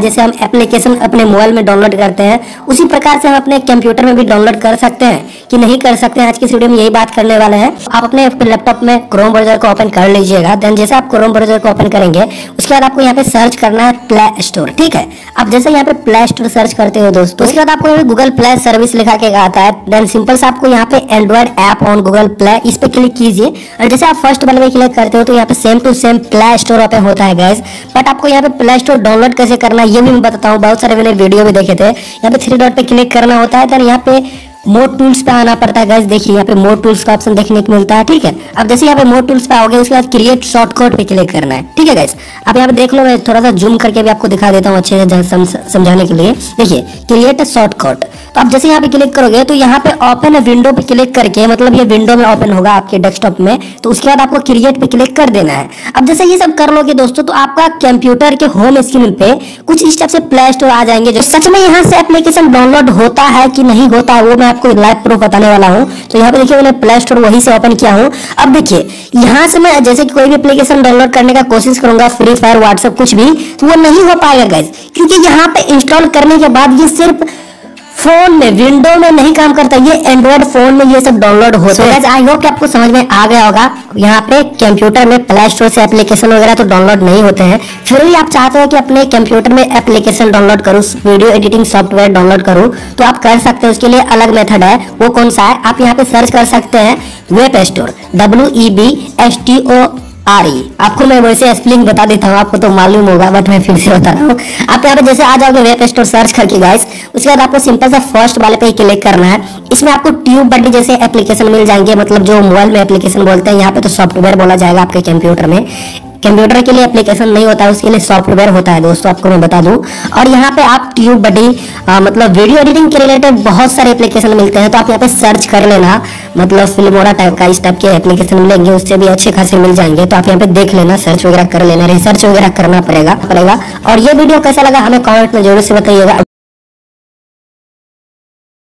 जैसे हम एप्लीकेशन अपने मोबाइल में डाउनलोड करते हैं उसी प्रकार से हम अपने कंप्यूटर में भी डाउनलोड कर सकते हैं कि नहीं कर सकते हैं। आज की वीडियो में यही बात करने वाले हैं। आप अपने लैपटॉप में क्रोम ब्राउजर को ओपन कर लीजिएगा। देन जैसे आप क्रोम ब्राउजर को ओपन करेंगे उसके बाद आपको यहाँ पे सर्च करना है प्ले स्टोर। ठीक है, अब जैसे यहाँ पे प्ले स्टोर सर्च करते हो दोस्तों, उसके बाद आपको यहाँ पे गूगल प्ले सर्विस लिखा के आता है। देन सिंपल से आपको यहाँ पे Android app on Google play इस पे क्लिक कीजिए और जैसे आप फर्स्ट वाले में क्लिक करते हो तो यहाँ पे same to same play store open होता है गाइस। बट आपको यहाँ पे प्ले स्टोर डाउनलोड कैसे करना है ये भी मैं बताता हूँ। बहुत सारे मैंने वीडियो भी देखे थे। यहाँ पे 3 डॉट पे क्लिक करना होता है। देन यहाँ पे मोर टूल्स पे आना पड़ता है गाइस। देखिए यहाँ पे मोर टूल्स का ऑप्शन देखने को मिलता है। ठीक है, अब जैसे यहाँ पे मोर टूल्स पे आओगे उसके बाद क्रिएट शॉर्टकट पे क्लिक करना है। ठीक है गाइस, अब यहाँ पे देख लो, मैं थोड़ा सा जूम करके भी आपको दिखा देता हूँ अच्छे से समझाने के लिए। देखिए क्रिएट शॉर्टकट, तो आप जैसे यहाँ पे क्लिक करोगे तो यहाँ पे ओपन विंडो पे क्लिक करके, मतलब ये विंडो में ओपन होगा आपके डेस्कटॉप में, तो उसके बाद आपको क्रिएट पे क्लिक कर देना है। अब जैसे ये सब कर लोगे दोस्तों तो आपका कंप्यूटर के होम स्क्रीन पे कुछ इस टाइप से प्ले स्टोर आ जाएंगे। जो सच में यहाँ से एप्लीकेशन डाउनलोड होता है कि नहीं होता है वो मैं आपको लाइव प्रूफ बताने वाला हूँ। तो यहाँ पे देखिए मैंने प्ले स्टोर वहीं से ओपन किया हूँ। अब देखिए यहाँ से मैं जैसे कोई भी एप्लीकेशन डाउनलोड करने का कोशिश करूंगा, फ्री फायर, व्हाट्सएप, कुछ भी, तो वो नहीं हो पाएगा गाइस, क्योंकि यहाँ पे इंस्टॉल करने के बाद ये सिर्फ फोन में, विंडो में नहीं काम करता, ये एंड्रॉइड फोन में ये सब डाउनलोड होता है। आई होप कि आपको समझ में आ गया होगा। यहाँ पे कंप्यूटर में प्ले स्टोर से एप्लीकेशन वगैरह तो डाउनलोड नहीं होते हैं, फिर भी आप चाहते हो कि अपने कंप्यूटर में एप्लीकेशन डाउनलोड करूँ, वीडियो एडिटिंग सॉफ्टवेयर डाउनलोड करूँ, तो आप कर सकते हो। उसके लिए अलग मेथड है। वो कौन सा है? आप यहाँ पे सर्च कर सकते हैं वेब स्टोर, WEBSTORE। आपको मैं वैसे स्पेलिंग बता देता हूँ, आपको तो मालूम होगा बट मैं फिर से बता रहा हूँ। आप यहाँ पे जैसे आ जाओगे वेब स्टोर सर्च करके गाइस, उसके बाद आपको सिंपल सा फर्स्ट वाले पे क्लिक करना है। इसमें आपको ट्यूब बड्डी जैसे एप्लीकेशन मिल जाएंगे, मतलब जो मोबाइल में एप्लीकेशन बोलते हैं, यहाँ पे तो सॉफ्टवेयर बोला जाएगा आपके कंप्यूटर में। कंप्यूटर के लिए एप्लीकेशन नहीं होता है, उसके लिए सॉफ्टवेयर होता है दोस्तों, आपको मैं बता दूं। और यहाँ पे आप ट्यूब बडी मतलब वीडियो एडिटिंग के रिलेटेड बहुत सारे एप्लीकेशन मिलते हैं, तो आप यहाँ पे सर्च कर लेना। मतलब फिल्मोरा टाइप का इस टाइप के एप्लीकेशन मिलेंगे, उससे भी अच्छे खासे मिल जाएंगे। तो आप यहाँ पे देख लेना, सर्च वगैरह कर लेना, रिसर्च वगैरह करना पड़ेगा। और ये वीडियो कैसा लगा हमें कमेंट में जरूर से बताइएगा।